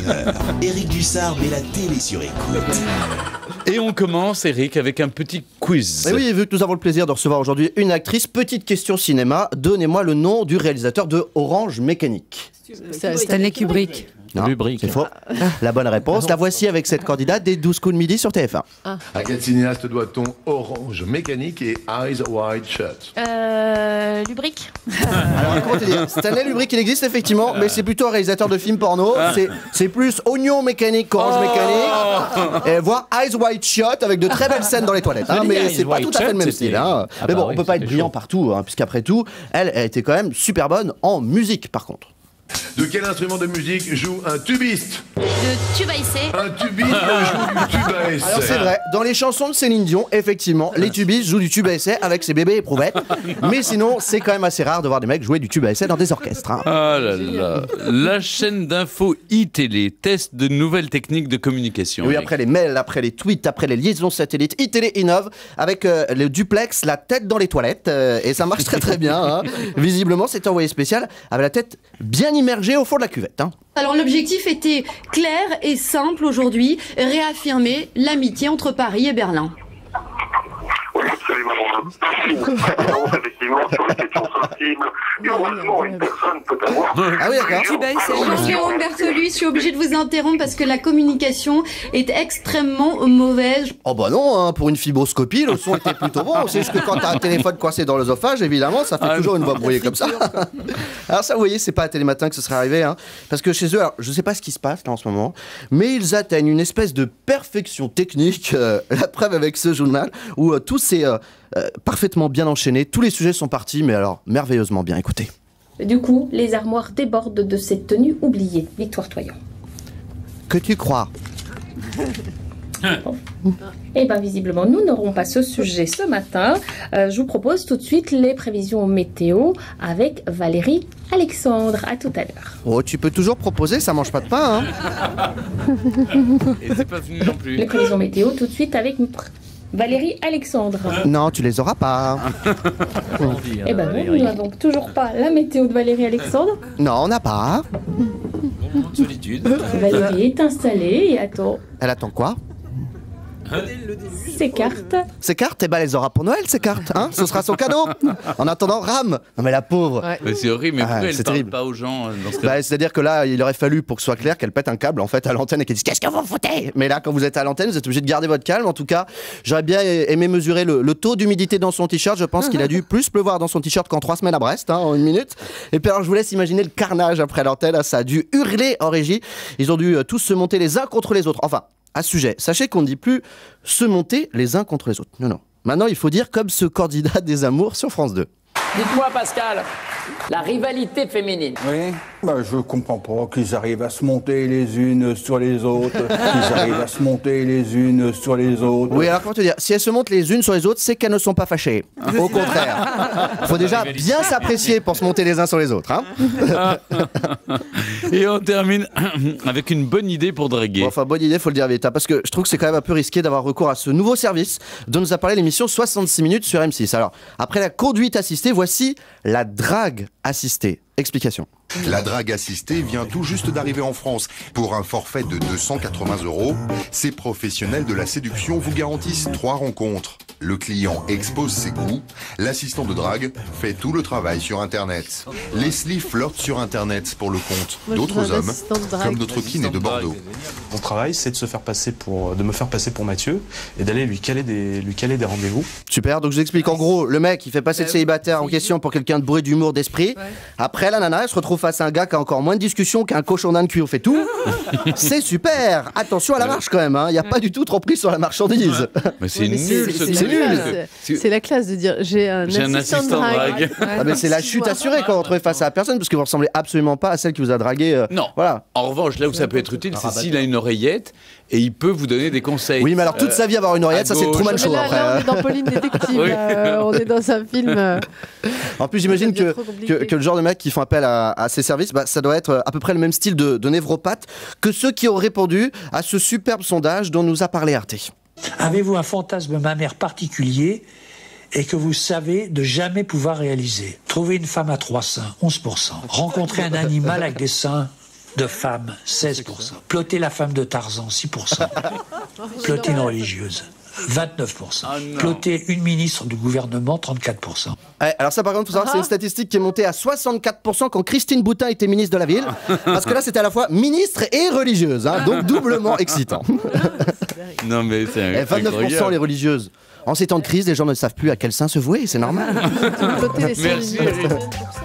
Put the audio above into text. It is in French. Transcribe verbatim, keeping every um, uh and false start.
heures. Eric Dussard met la télé sur écoute. Et on commence, Eric, avec un petit quiz. Et oui, vu que nous avons le plaisir de recevoir aujourd'hui une actrice, petite question cinéma, donnez-moi le nom du réalisateur de Orange Mécanique. Stanley Kubrick. Non, c'est faux. La bonne réponse, la voici avec cette candidate des douze coups de midi sur T F un. Ah. À quel cinéaste doit-on Orange Mécanique et Eyes Wide Shut? Euh... Lubric. Alors, comment te dire, Stanley Kubrick, il existe effectivement, mais c'est plutôt un réalisateur de films porno. C'est, c'est plus Oignon Mécanique qu'Orange Oh. Mécanique. Et voire Eyes Wide Shut avec de très belles scènes dans les toilettes. Hein, mais c'est pas tout à fait le même style. Hein. Ah mais bah bon, oui, on peut pas être brillant chaud. partout, hein, puisqu'après tout, elle, elle était quand même super bonne en musique par contre. De quel instrument de musique joue un tubiste? De tubaïsé. Un tubiste joue du tuba à essai. Alors c'est vrai, dans les chansons de Céline Dion, effectivement, les tubistes jouent du tube à essai avec ses bébés éprouvettes. Mais sinon, c'est quand même assez rare de voir des mecs jouer du tube à essai dans des orchestres. Hein. Ah là là. La chaîne d'info iTélé teste de nouvelles techniques de communication. Oui, Eric. après les mails, après les tweets, après les liaisons satellites, iTélé innove avec euh, le duplex, la tête dans les toilettes. euh, et ça marche très très bien. Hein. Visiblement, cet envoyé spécial avait la tête bien immergée au fond de la cuvette. Hein. Alors l'objectif était clair et simple aujourd'hui, réaffirmer l'amitié entre Paris et Berlin. Oui, absolument. Effectivement, sur les questions sensibles, heureusement, une personne peut avoir... Ah oui, d'accord. Monsieur Bertolus, je suis obligée de vous interrompre parce que la communication est extrêmement mauvaise. Oh bah non, hein, pour une fibroscopie, le son était plutôt bon. C'est juste que quand t'as un téléphone coincé dans l'œsophage, évidemment, ça fait Ah, toujours une voix brouillée comme ça. Alors ça, vous voyez, c'est pas à Télématin que ce serait arrivé. Hein, parce que chez eux, alors, je sais pas ce qui se passe là en ce moment, mais ils atteignent une espèce de perfection technique. Euh, la preuve avec ce journal où euh, tout s'est euh, euh, parfaitement bien enchaîné. Tous les sujets sont partis, mais alors merveilleusement bien. Écoutez. Du coup, les armoires débordent de cette tenue oubliée. Victoire Toyon. Que tu crois? Eh bien, visiblement, nous n'aurons pas ce sujet ce matin. Euh, je vous propose tout de suite les prévisions météo avec Valérie Alexandre. À tout à l'heure. Oh, tu peux toujours proposer, ça mange pas de pain. Hein. Et c'est pas fini non plus. Les prévisions météo tout de suite avec Valérie Alexandre. Non, tu les auras pas. Eh bien, non, nous n'avons toujours pas la météo de Valérie Alexandre. Non, on n'a pas. Solitude. Valérie est installée et attend Elle attend quoi? ses cartes. Ces cartes, eh ben, elle les aura pour Noël, ces cartes. Hein, ce sera son cadeau. En attendant, rame. Non mais la pauvre. Ouais. Mais c'est horrible, mais Ah, pourquoi elle c'est parle terrible. pas aux gens euh, dans ce cas? Bah, c'est-à-dire que là, il aurait fallu, pour que ce soit clair, qu'elle pète un câble en fait à l'antenne et qu'elle dise qu'est-ce que vous foutez. Mais là, quand vous êtes à l'antenne, vous êtes obligé de garder votre calme. En tout cas, j'aurais bien aimé mesurer le, le taux d'humidité dans son t-shirt. Je pense qu'il a dû plus pleuvoir dans son t-shirt qu'en trois semaines à Brest, hein, en une minute. Et puis alors, je vous laisse imaginer le carnage après l'antenne. Ça a dû hurler en régie. Ils ont dû euh, tous se monter les uns contre les autres. Enfin, à ce sujet, sachez qu'on ne dit plus se monter les uns contre les autres. Non, non. Maintenant, il faut dire comme ce candidat des amours sur France deux. Dites-moi, Pascal, la rivalité féminine. Oui, bah, je comprends pas qu'ils arrivent à se monter les unes sur les autres, qu'ils arrivent à se monter les unes sur les autres. Oui, alors comment te dire, si elles se montent les unes sur les autres, c'est qu'elles ne sont pas fâchées. Au contraire. Il faut déjà bien s'apprécier pour se monter les uns sur les autres. Hein. Et on termine avec une bonne idée pour draguer. Bon, enfin, bonne idée, faut le dire vite, hein, parce que je trouve que c'est quand même un peu risqué d'avoir recours à ce nouveau service dont nous a parlé l'émission soixante-six minutes sur M six. Alors, après la conduite assistée, voici la drague assistée. Explication. La drague assistée vient tout juste d'arriver en France. Pour un forfait de deux cent quatre-vingts euros, ces professionnels de la séduction vous garantissent trois rencontres. Le client expose ses goûts, l'assistant de drague fait tout le travail sur Internet. Leslie flirte sur Internet pour le compte d'autres hommes, comme notre kiné de Bordeaux. Mon travail, c'est de se faire passer pour, de me faire passer pour Mathieu et d'aller lui caler des, lui caler des rendez-vous. Super, donc je vous explique. En gros, le mec, il fait passer le célibataire en question pour quelqu'un de bourré d'humour, d'esprit. Après, la nana, elle se retrouve face à un gars qui a encore moins de discussion qu'un cochon d'Inde cuit au fait tout. C'est super. Attention à la marche quand même. Il hein. n'y a pas du tout trop pris sur la marchandise. Mais c'est Ouais, mais nul ce c'est truc. la classe. C'est- C'est la classe de dire j'ai un, J'ai un assistant, assistant de de drague. drague. Ouais. Ah mais c'est la chute assurée quand vous retrouvez face à la personne parce que vous ressemblez absolument pas à celle qui vous a dragué. euh, Non. Voilà. En revanche, là où ça peut être utile, c'est s'il a une oreillette et il peut vous donner des conseils. Oui, mais alors toute Euh, sa vie avoir une oreillette, à ça c'est le gauche. Truman Mais Show là, après. là, on est dans Pauline Détective. Oui. euh, on est dans un film. euh, En plus, j'imagine Ça devient que, trop compliqué. que, que le genre de mecs qui font appel à, à ces services, bah, ça doit être à peu près le même style de, de névropathe que ceux qui ont répondu à ce superbe sondage dont nous a parlé Arte. Avez-vous un fantasme mammaire particulier et que vous savez de jamais pouvoir réaliser? Trouver une femme à trois seins, onze pour cent. Rencontrer un animal avec des seins, de femmes, seize pour cent. Ploter la femme de Tarzan, six pour cent. Ploter une religieuse, vingt-neuf pour cent. Oh Ploter une ministre du gouvernement, trente-quatre pour cent. Ouais, alors ça par contre, faut savoir, c'est une statistique qui est montée à soixante-quatre pour cent quand Christine Boutin était ministre de la Ville. Parce que là, c'était à la fois ministre et religieuse, hein, donc doublement excitant. Non mais c'est Et vingt-neuf pour cent les religieuses. En ces temps de crise, les gens ne savent plus à quel saint se vouer, c'est normal. Merci Eric.